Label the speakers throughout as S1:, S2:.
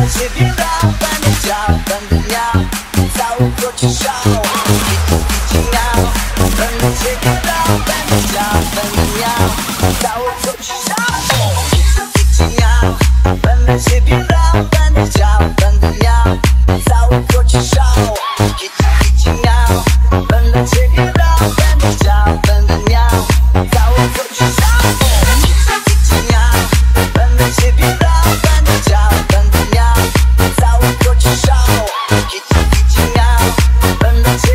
S1: ciebie brał, będę chciał, będę miał cały krocie szał. Kici miał, będę ciebie brał, będę chciał, będę miał cały krocie szał. Kici miał, będę ciebie brał, będę chciał, będę miał cały krocie szał. Kici miał, będę ciebie brał, będę chciał, będę miał cały krocie szał. Kici miał, będę ciebie brał, będę chciał, będę miał cały krocie szał. Kici miał, będę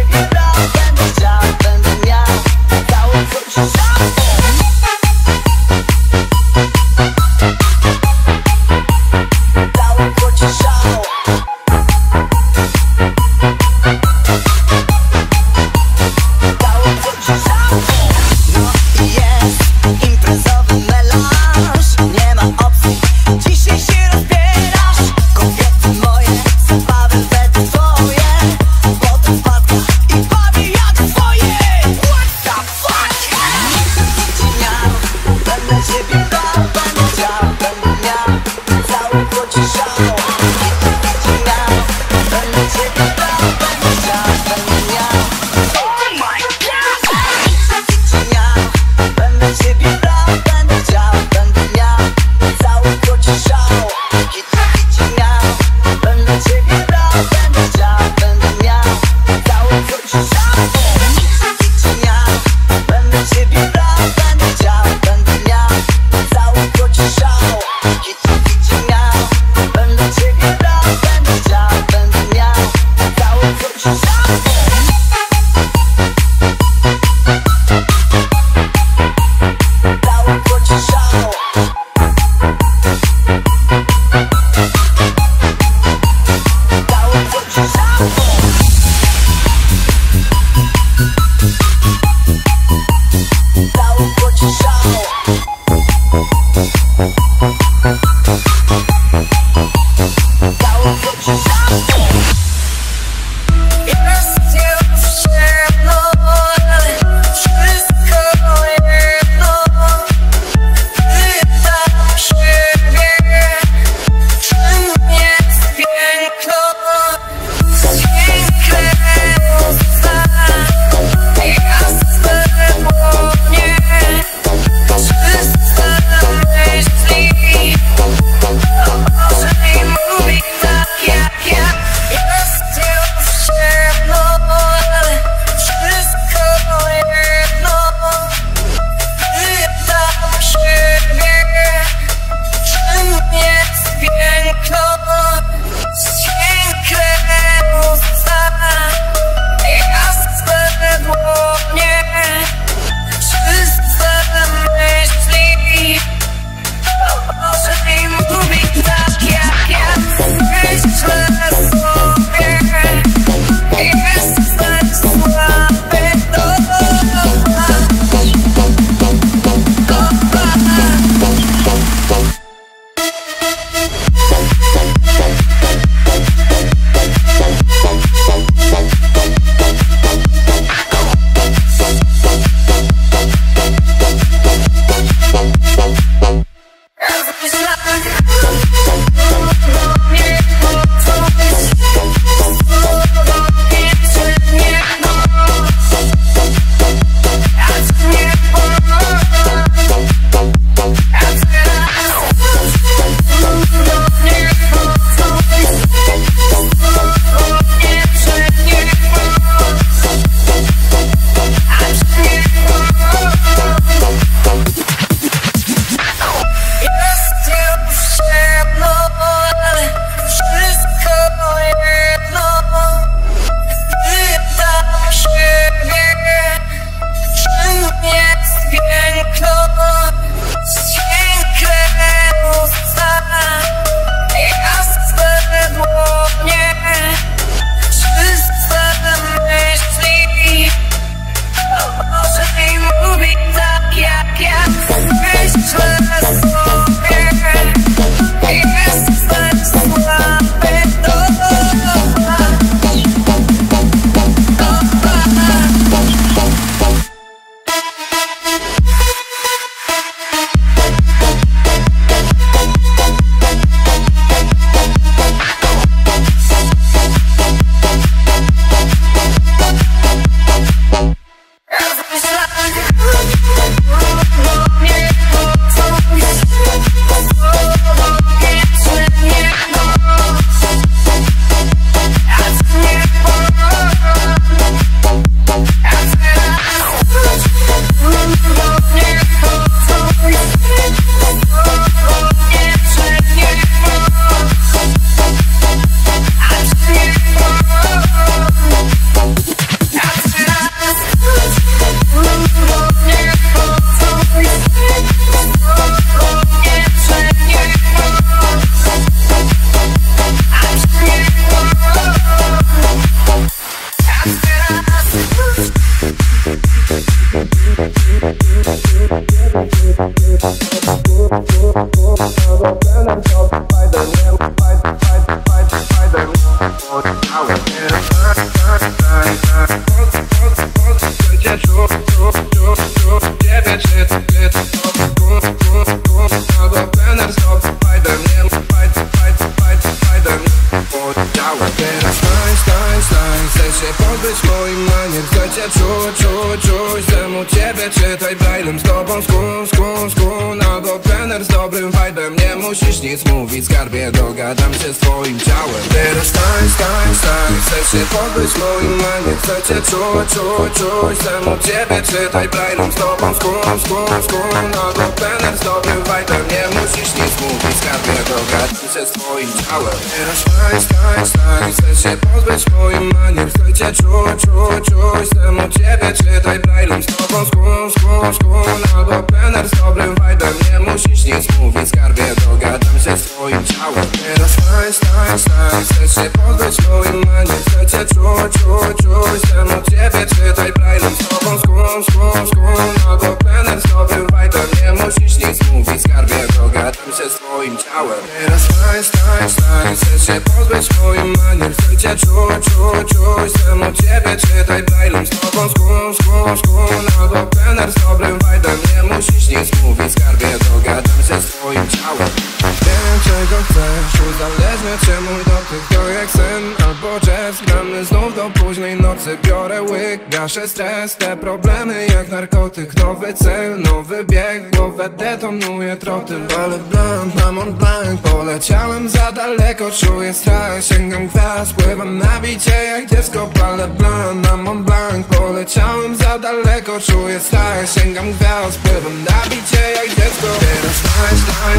S2: manier. Chcę cię czuć, temu ciebie czytaj braillem. Z tobą skun, albo trener z dobrym vibe'em. Nie musisz nic mówić, skarbie, dogadam się z twoim ciałem. Teraz stań, chcę się pozbyć moim manier. Chcę cię czuć, temu ciebie czytaj braillem. Z tobą skun, albo trener z dobrym vibe'em. Nie musisz nic mówić, skarbie, dogadam się z twoim ciałem. Teraz stań, chcę się pozbyć moim manier. Chcę cię czuć, temu ciebie czytaj braillem. Z tobą skun, albo trener z dobrym vibe'em. Nie musisz nic mówić, skarbie, dogadam się z twoim ciałem. Teraz stań, chcę się pozbyć moim manier. Chcę cię czuć, temu ciebie czytaj braillem. Z tobą skun, albo trener z dobrym vibe'em. Nie musisz nic mówić, skarbie, dogadam się z twoim ciałem. Teraz stań, chcę się pozbyć moim manier. Chcę cię czuć, temu ciebie czytaj braillem. Z tobą skun, albo trener z dobrym vibe'em. Nie musisz nic mówić, skarbie, dogadam się z twoim ciałem. Wiem czego chcesz, uzależnia cię mój dotyk. To jak sen albo jazz, gramy znów do późnej nocy. Biorę łyk, gaszę stres, te problemy jak narkotyk. Nowy cel, nowy bieg, głowę detonuje trotyl. Ale blunt, mam on blank, poleciałem za daleko. Czuję strach, sięgam gwiazd, pływam na bicie jak dziecko. Ale blunt, mam on blank, poleciałem za daleko. Czuję strach, sięgam gwiazd, pływam na bicie jak dziecko. Teraz stań,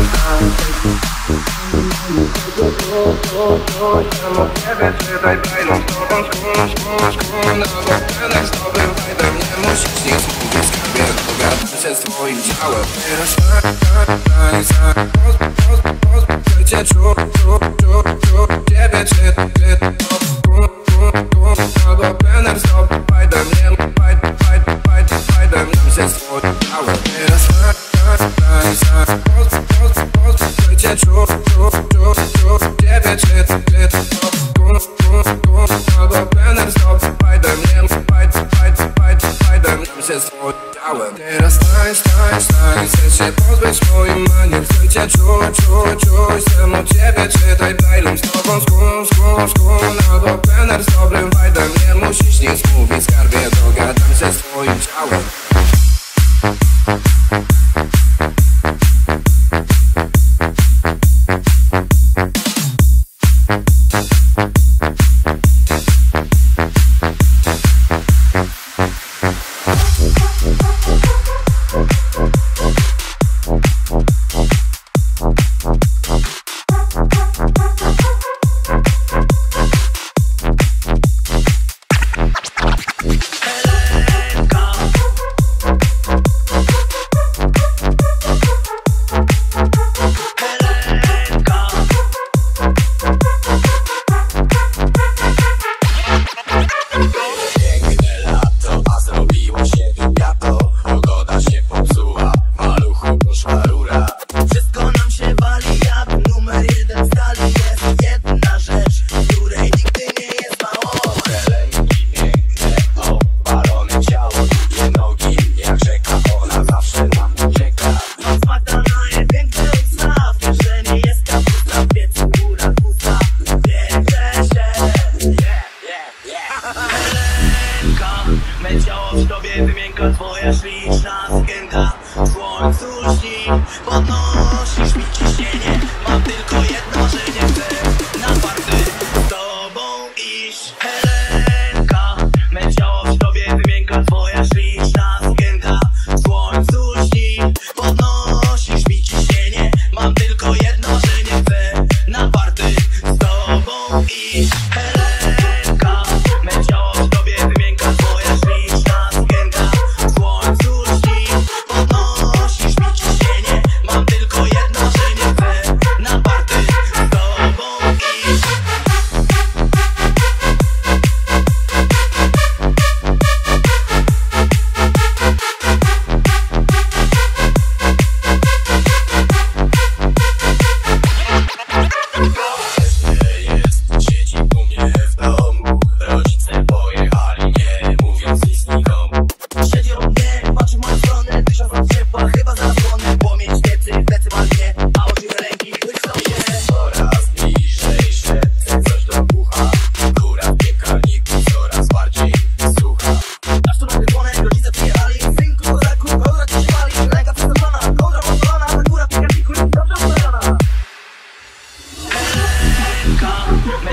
S2: temu ciebie czytaj braillem. Z tobą skun, albo trener z dobrym vibe'em. Nie musisz nic mówić, skarbie, dogadam się z twoim ciałem. Teraz stań, chcę cię czuć, ciebie czytaj albo trener z dobrym vibe'em. Nie vibe'em, się z twoim ciałem. Teraz stań, chcę cię czuć, ciebie czytaj albo trener z dobrym vibe'em. Nie vibe'em, się z twoim ciałem. Teraz stań, chcę się pozbyć moim manier. Chcę cię czuć, temu ciebie czytaj braillem. Z tobą skun, albo trener z dobrym vibe'em. Nie musisz nic mówić, skarbie, dogadam się z twoim ciałem.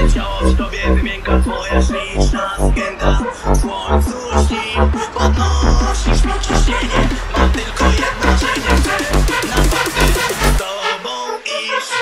S3: me ciało w tobie wymięka twoja śliczna skęta. W słońcu śni, podnosisz mi ciśnienie. Mam tylko jedno, że nie chcę na party z tobą iść.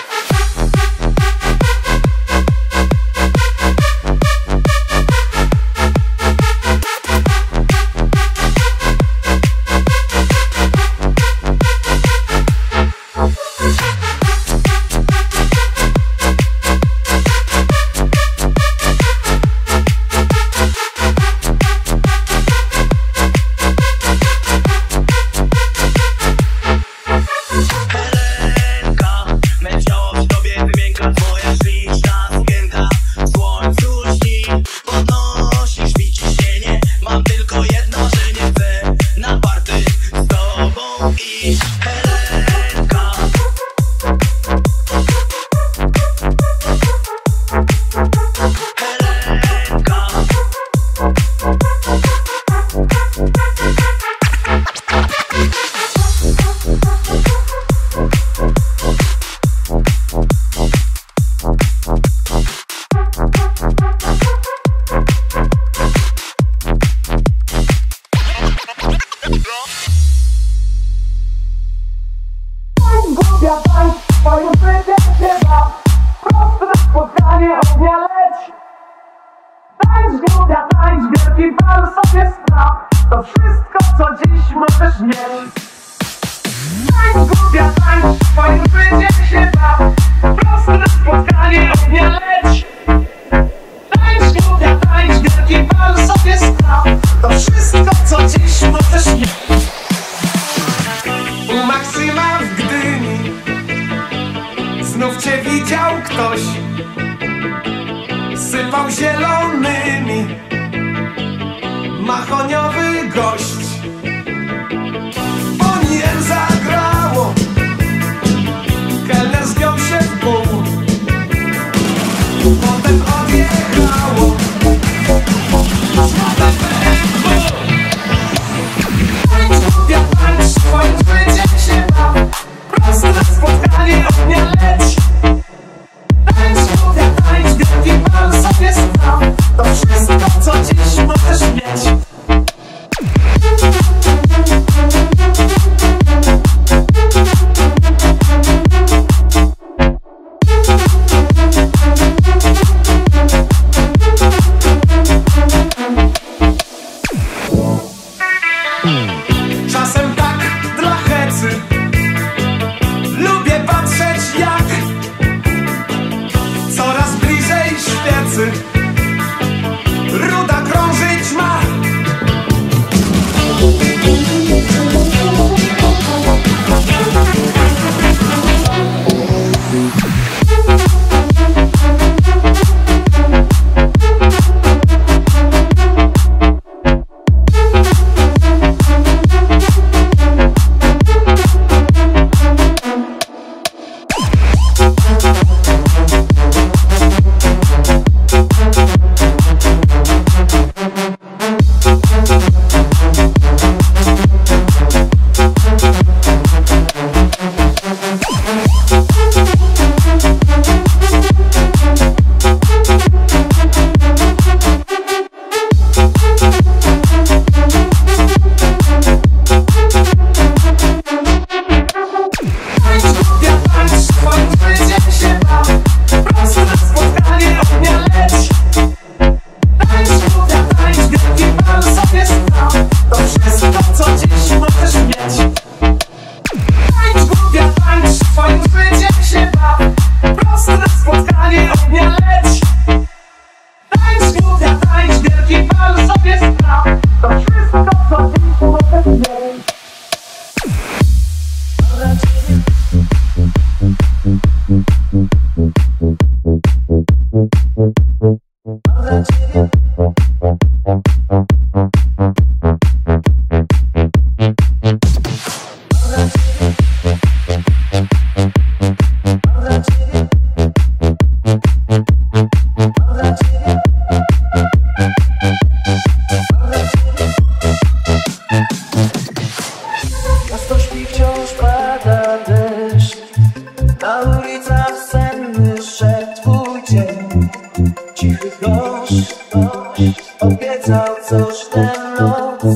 S1: Na ulicach senny szedł twój cień. dzień. Cichy gość obiecał coś tę noc.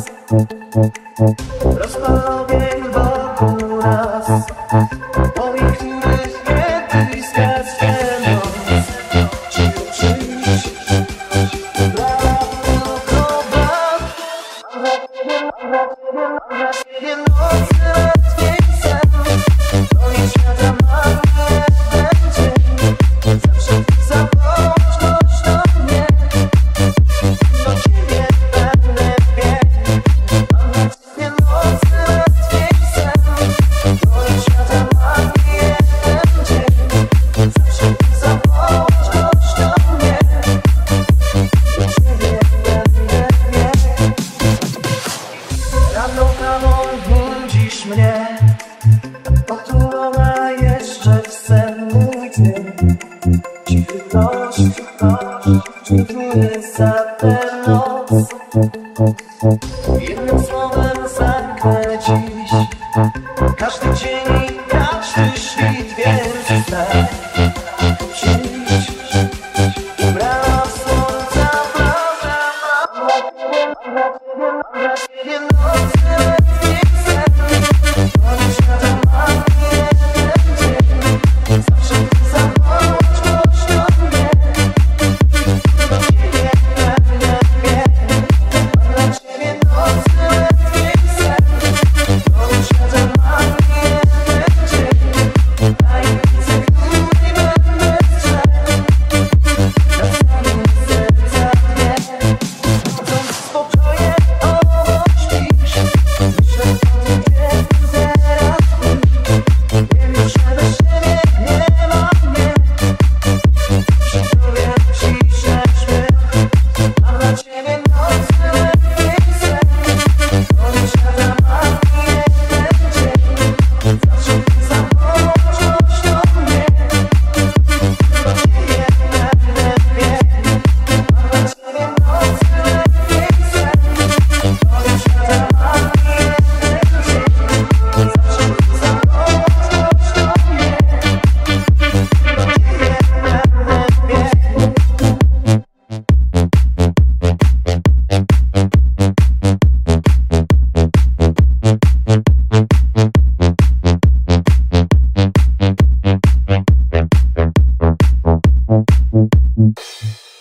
S1: Rozpal ogień wokół nas, moich, których kiedyś zgasł ten noc. Cicho przyjść, brała tylko brak. Mam dla ciebie nocny letni sen. Koniec świata mam jeden dzień. Zawsze ty zawołasz ktoś do mnie. Do ciebie będę biegł. Mam dla ciebie nocny letni sen. Koniec świata mam jeden dzień. Zawsze ty zawołasz ktoś do mnie. Do ciebie będę biegł. Rano kawą budzisz mnie, otulona jeszcze w sen mój ty. Cichy ktoś, który za tę noc. Jednym słowem zaklę dziś każdy dzień i każdy świt, więc tak przyjdź. Ubrana w słońca plaża, mam dla ciebie nocny letni sen. Koniec świata mam jeden dzień. Zawsze ty zawołasz ktoś do mnie. Do ciebie będę biegł. Mam dla ciebie nocny letni sen. Koniec świata mam jeden dzień. Tajemnicę, której będę strzegł. Na samym serca mnie. Chodząc spokojnie obok śpisz. Myślę o tym, gdzie ty teraz pójść. Wiem już, że bez ciebie nie ma mnie. Przy tobie ciszę śmiech. Mam dla ciebie nocny letni sen. Koniec świata mam jeden dzień. Zawsze ty zawołasz ktoś do mnie. Do ciebie będę biegł. Mam dla ciebie nocny letni sen. Koniec świata mam jeden dzień. Zawsze ty zawołasz ktoś do mnie. Do ciebie będę biegł.